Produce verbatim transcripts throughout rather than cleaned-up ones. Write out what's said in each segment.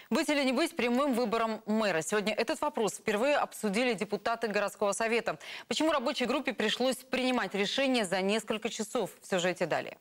Быть или не быть прямым выбором мэра? Сегодня этот вопрос впервые обсудили депутаты городского совета. Почему рабочей группе пришлось принимать решение за несколько часов? В сюжете далее.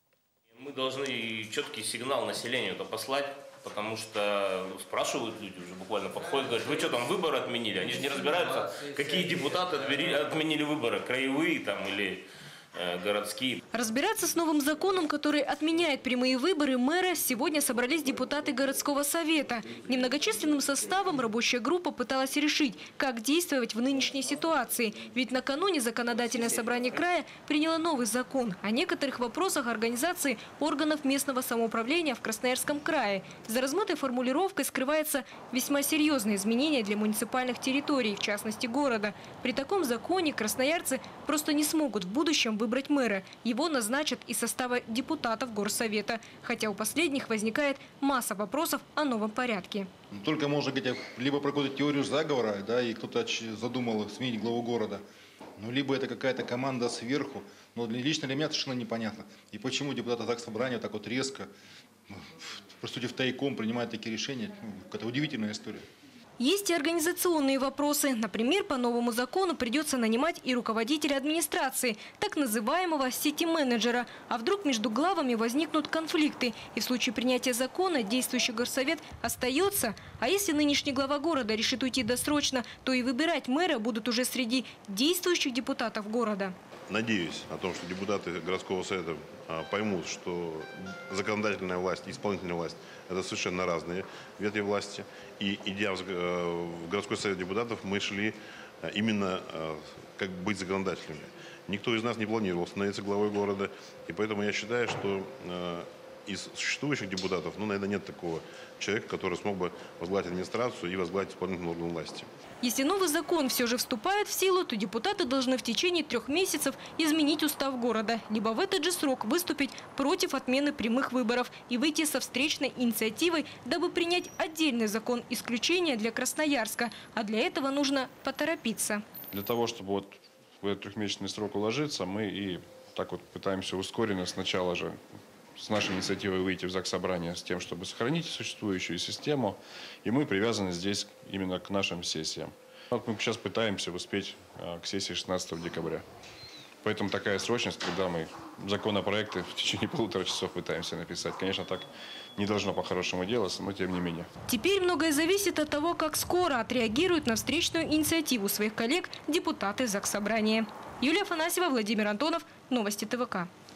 Мы должны четкий сигнал населению-то послать, потому что спрашивают люди, уже буквально подходят, говорят: вы что там выборы отменили? Они же не разбираются, какие депутаты отменили выборы, краевые там или городские. Разбираться с новым законом, который отменяет прямые выборы мэра, сегодня собрались депутаты городского совета. Немногочисленным составом рабочая группа пыталась решить, как действовать в нынешней ситуации. Ведь накануне законодательное собрание края приняло новый закон о некоторых вопросах организации органов местного самоуправления в Красноярском крае. За размытой формулировкой скрывается весьма серьезное изменение для муниципальных территорий, в частности города. При таком законе красноярцы просто не смогут в будущем выбрать выбрать мэра. Его назначат из состава депутатов горсовета. Хотя у последних возникает масса вопросов о новом порядке. Только можно говорить либо про какую-то теорию заговора, да, и кто-то задумал сменить главу города, ну, либо это какая-то команда сверху. Но лично для меня совершенно непонятно. И почему депутаты Заксобрания так вот резко, по сути, втайком принимают такие решения. Это удивительная история. Есть и организационные вопросы. Например, по новому закону придется нанимать и руководителя администрации, так называемого сити-менеджера. А вдруг между главами возникнут конфликты? И в случае принятия закона действующий горсовет остается? А если нынешний глава города решит уйти досрочно, то и выбирать мэра будут уже среди действующих депутатов города. Надеюсь о том, что депутаты городского совета поймут, что законодательная власть и исполнительная власть – это совершенно разные ветви власти. И идя в городской совет депутатов, мы шли именно как быть законодателями. Никто из нас не планировал становиться главой города. И поэтому я считаю, что из существующих депутатов, ну, наверное, нет такого человека, который смог бы возглавить администрацию и возглавить исполнительный орган власти. Если новый закон все же вступает в силу, то депутаты должны в течение трех месяцев изменить устав города, либо в этот же срок выступить против отмены прямых выборов и выйти со встречной инициативой, дабы принять отдельный закон исключения для Красноярска. А для этого нужно поторопиться. Для того, чтобы вот в этот трехмесячный срок уложиться, мы и так вот пытаемся ускоренно сначала же с нашей инициативой выйти в Заксобрание с тем, чтобы сохранить существующую систему. И мы привязаны здесь именно к нашим сессиям. Вот мы сейчас пытаемся успеть к сессии шестнадцатого декабря. Поэтому такая срочность, когда мы законопроекты в течение полутора часов пытаемся написать. Конечно, так не должно по-хорошему делаться, но тем не менее. Теперь многое зависит от того, как скоро отреагируют на встречную инициативу своих коллег депутаты Заксобрания. Юлия Афанасьева, Владимир Антонов. Новости ТВК.